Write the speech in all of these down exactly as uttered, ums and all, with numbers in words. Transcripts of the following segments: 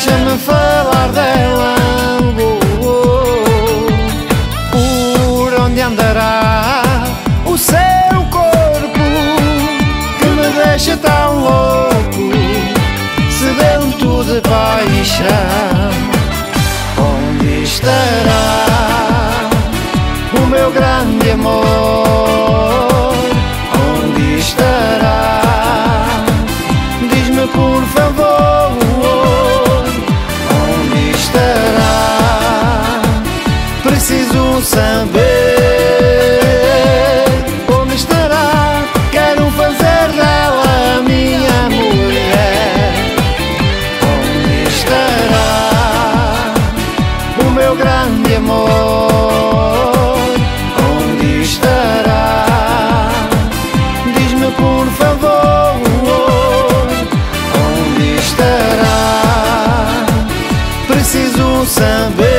deixa-me falar dela. Oh, oh. Por onde andará o seu corpo que me deixa tão louco, sedento de paixão? Onde estará o meu grande amor? Onde estará? Diz-me por favor, onde estará? Preciso saber onde estará. Quero fazer dela a minha mulher. Onde estará o meu grande amor? Onde estará? Diz-me por favor, onde estará? Preciso saber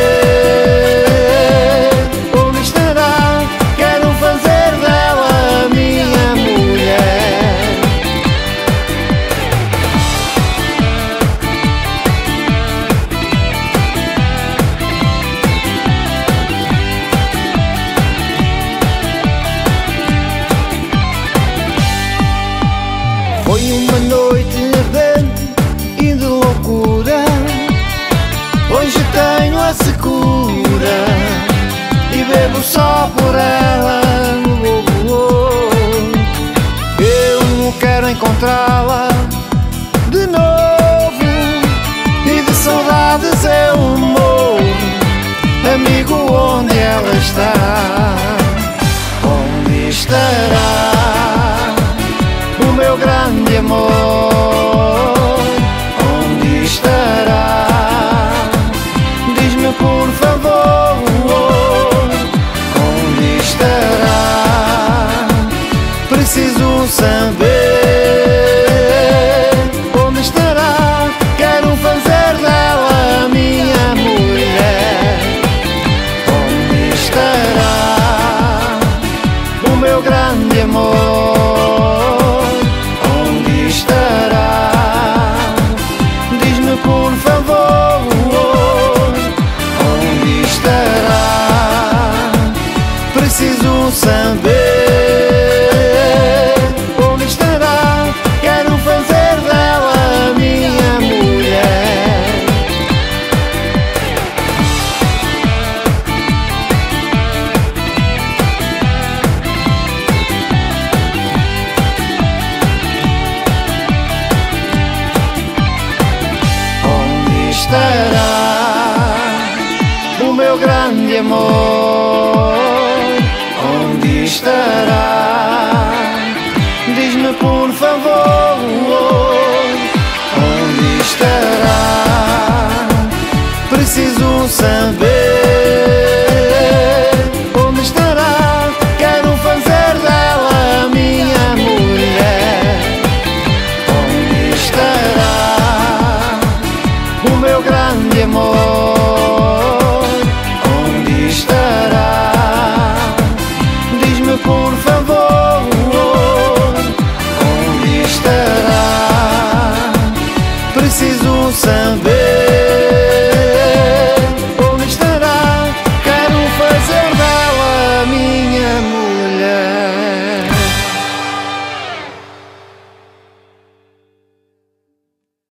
onde estará. Quero fazer dela a minha mulher. Foi uma noite ardente e de loucura. Hoje tenho a secura e bebo só por ela. Oh, oh. Eu quero encontrá-la de novo e de saudades eu morro. Amigo, onde ela está? Onde estará o meu grande amor? Onde estará? Diz-me por favor, onde estará? Preciso saber onde estará. Quero fazer dela a minha mulher. Onde estará o meu grande amor? Onde estará? Diz-me por favor, onde estará? Preciso saber onde estará. Quero fazer dela a minha mulher. Onde estará o meu grande amor? Onde estará? Diz-me por favor, onde estará? Preciso saber onde estará. Quero fazer dela a minha mulher. Onde estará o meu grande amor? Onde estará? Diz-me por favor, onde estará? Preciso saber